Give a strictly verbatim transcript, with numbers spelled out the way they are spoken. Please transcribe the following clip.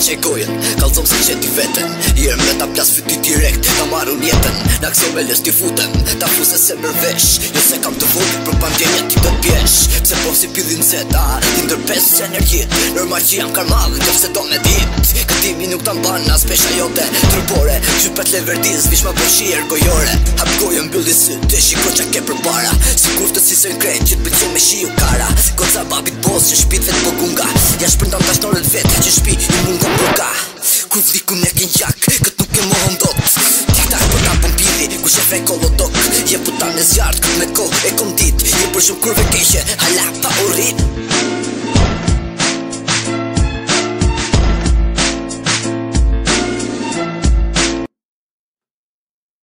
qaj gojen, kalzom se qeti vetën. Jerë me ta plas fyty direkt, ta marrun jetën. Na këso me lës t'i futem, ta fuse se mërvesh. Jo se kam të vogë, për pandjenja ti do t'pjesh. Pse po si pidhin zeta, ti ndërpes që energjit. Normal që jam karmallë, kjo se do me dit. Këtimi nuk ta mban as pesha jote trupore. Qypet le verdiz, vish ma përshi ergojore. Hap gojën mbylli sytë, shiko qa ke për para. Si kur të si sën krejt, që t'pëlqen me shiu kara. Goca babit bos që shpit vet po gunga. Ja shpërndan tash norët vet, që shpi i mungo burga. Kur vliku me ken jak, kët nuk e mohon dot. Tik-tak për ta pompili, ku që fej kolodok. Je putan e zjartë, kët me ko e kom dit. Je për shumë kurve keqe, hala pa u rrit.